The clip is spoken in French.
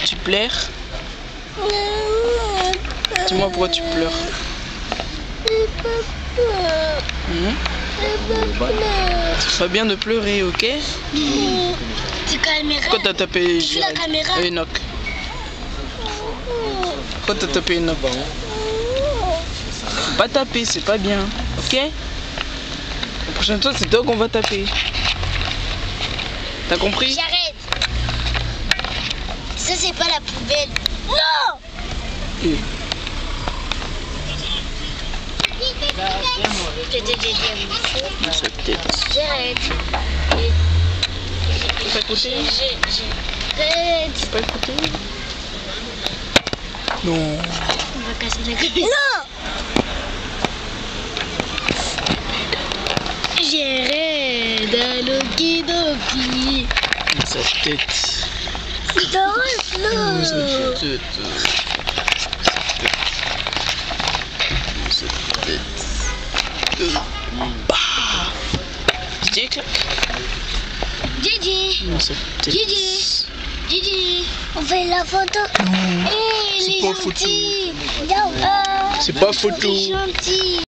tu pleures? Dis-moi pourquoi tu pleures. C'est pas bien de pleurer, ok? Pourquoi t'as tapé Enoch? Pourquoi t'as tapé Enoch? Faut pas taper, c'est pas bien, ok? La prochaine fois, c'est toi qu'on va taper. T'as compris? J'arrête. Ça, c'est pas la poubelle. Non! Dans sa tête. J'arrête. T'as écouté? J'arrête. T'as pas écouté? Non. On va casser la gueule. Non! J'arrête. Dans sa tête. C'est drôle, non? Sa tête. Sa tête. Bah. Gigi, clac. Gigi. Gigi. Gigi. On fait la photo. Non. C'est pas photo. gentil. C'est pas photo. C'est gentil.